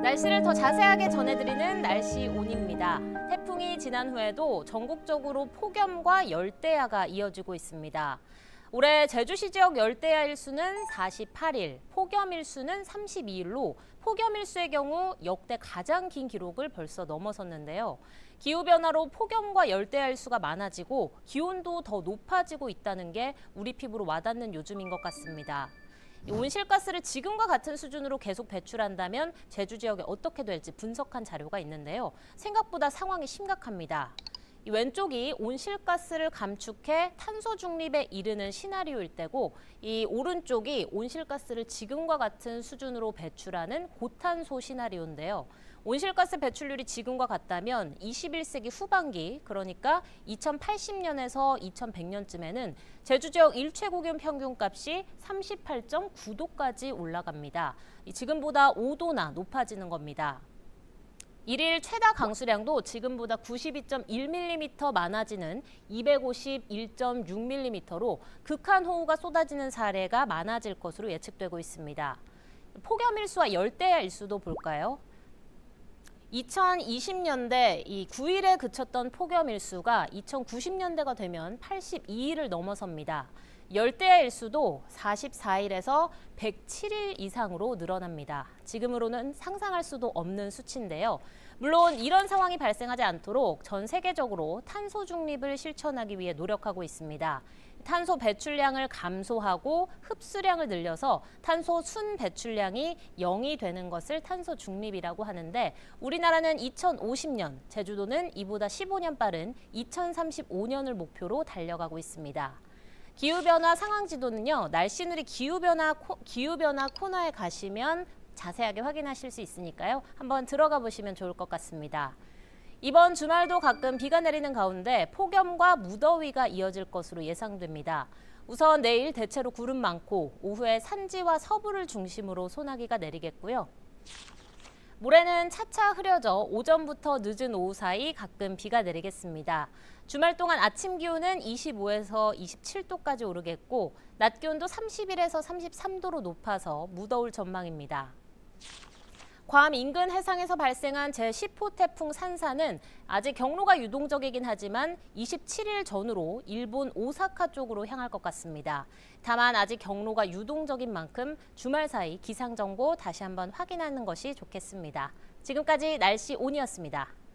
날씨를 더 자세하게 전해드리는 날씨 온입니다. 태풍이 지난 후에도 전국적으로 폭염과 열대야가 이어지고 있습니다. 올해 제주시 지역 열대야 일수는 48일, 폭염 일수는 32일로 폭염 일수의 경우 역대 가장 긴 기록을 벌써 넘어섰는데요. 기후변화로 폭염과 열대야 일수가 많아지고 기온도 더 높아지고 있다는 게 우리 피부로 와닿는 요즘인 것 같습니다. 온실가스를 지금과 같은 수준으로 계속 배출한다면 제주 지역에 어떻게 될지 분석한 자료가 있는데요. 생각보다 상황이 심각합니다. 이 왼쪽이 온실가스를 감축해 탄소 중립에 이르는 시나리오일 때고, 이 오른쪽이 온실가스를 지금과 같은 수준으로 배출하는 고탄소 시나리오인데요. 온실가스 배출률이 지금과 같다면 21세기 후반기, 그러니까 2080년에서 2100년쯤에는 제주 지역 일최고기온 평균값이 38.9도까지 올라갑니다. 지금보다 5도나 높아지는 겁니다. 일일 최다 강수량도 지금보다 92.1mm 많아지는 251.6mm로 극한호우가 쏟아지는 사례가 많아질 것으로 예측되고 있습니다. 폭염 일수와 열대야 일수도 볼까요? 2020년대 이 9일에 그쳤던 폭염 일수가 2090년대가 되면 82일을 넘어섭니다. 열대야 일수도 44일에서 107일 이상으로 늘어납니다. 지금으로는 상상할 수도 없는 수치인데요. 물론 이런 상황이 발생하지 않도록 전 세계적으로 탄소 중립을 실천하기 위해 노력하고 있습니다. 탄소 배출량을 감소하고 흡수량을 늘려서 탄소 순 배출량이 0이 되는 것을 탄소 중립이라고 하는데, 우리나라는 2050년, 제주도는 이보다 15년 빠른 2035년을 목표로 달려가고 있습니다. 기후변화 상황지도는요, 날씨누리 기후변화 코너에 가시면 자세하게 확인하실 수 있으니까요. 한번 들어가 보시면 좋을 것 같습니다. 이번 주말도 가끔 비가 내리는 가운데 폭염과 무더위가 이어질 것으로 예상됩니다. 우선 내일 대체로 구름 많고 오후에 산지와 서부를 중심으로 소나기가 내리겠고요. 모레는 차차 흐려져 오전부터 늦은 오후 사이 가끔 비가 내리겠습니다. 주말 동안 아침 기온은 25에서 27도까지 오르겠고 낮 기온도 31에서 33도로 높아서 무더울 전망입니다. 괌 인근 해상에서 발생한 제10호 태풍 산사는 아직 경로가 유동적이긴 하지만 27일 전후로 일본 오사카 쪽으로 향할 것 같습니다. 다만 아직 경로가 유동적인 만큼 주말 사이 기상정보 다시 한번 확인하는 것이 좋겠습니다. 지금까지 날씨 온이었습니다.